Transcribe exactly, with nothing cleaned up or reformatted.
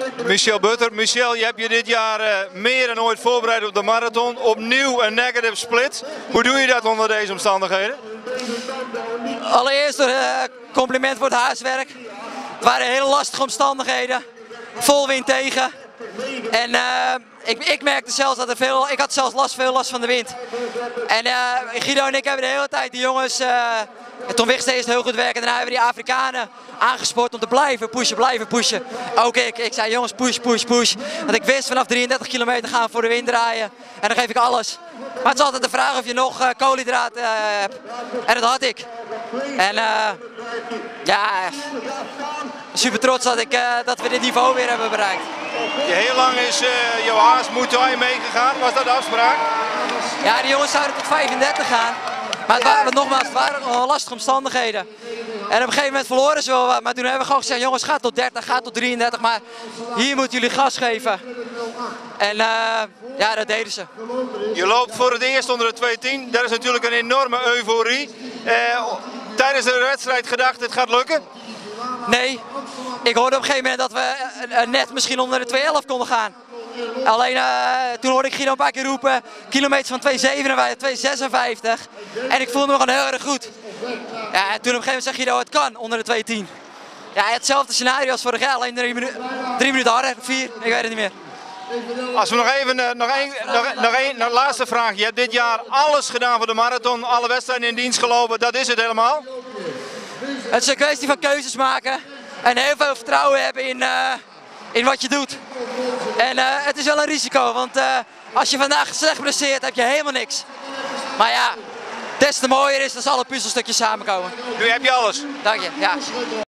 Michel Butter. Michel, je hebt je dit jaar uh, meer dan ooit voorbereid op de marathon. Opnieuw een negative split. Hoe doe je dat onder deze omstandigheden? Allereerst een uh, compliment voor het huiswerk. Het waren hele lastige omstandigheden. Vol wind tegen. En uh, ik, ik merkte zelfs dat er veel, ik had zelfs last, veel last van de wind. En uh, Guido en ik hebben de hele tijd die jongens, uh, Tom Wigstee is heel goed werken. En daarna hebben we die Afrikanen aangespoord om te blijven pushen, blijven pushen. Ook ik, ik zei jongens push, push, push. Want ik wist vanaf drieëndertig kilometer gaan we voor de wind draaien. En dan geef ik alles. Maar het is altijd de vraag of je nog uh, koolhydraten uh, hebt. En dat had ik. En uh, ja, super trots dat, ik, uh, dat we dit niveau weer hebben bereikt. Heel lang is uh, jouw haas Muay meegegaan. Was dat de afspraak? Ja, die jongens zouden tot vijfendertig gaan. Maar het waren, nogmaals, het waren gewoon lastige omstandigheden. En op een gegeven moment verloren ze wel wat. Maar toen hebben we gewoon gezegd, jongens, ga tot dertig, ga tot drieëndertig. Maar hier moeten jullie gas geven. En uh, ja, dat deden ze. Je loopt voor het eerst onder de twee tien. Dat is natuurlijk een enorme euforie. Uh, tijdens de wedstrijd gedacht, het gaat lukken? Nee. Ik hoorde op een gegeven moment dat we uh, net misschien onder de twee elf konden gaan. Alleen uh, toen hoorde ik Guido een paar keer roepen, kilometers van twee zevenenvijftig, twee zesenvijftig. En ik voelde me gewoon heel erg goed. Ja, en toen op een gegeven moment zei Guido, het kan onder de twee tien. Ja, hetzelfde scenario als vorig jaar, alleen drie, minu drie minuten harder, vier, ik weet het niet meer. Als we nog even, uh, nog één, nog, nog één, nog laatste vraag. Je hebt dit jaar alles gedaan voor de marathon, alle wedstrijden in dienst gelopen, dat is het helemaal? Het is een kwestie van keuzes maken en heel veel vertrouwen hebben in, uh, in wat je doet. En uh, het is wel een risico, want uh, als je vandaag slecht presteert heb je helemaal niks. Maar ja, des te mooier is als alle puzzelstukjes samenkomen. Nu heb je alles. Dank je, ja.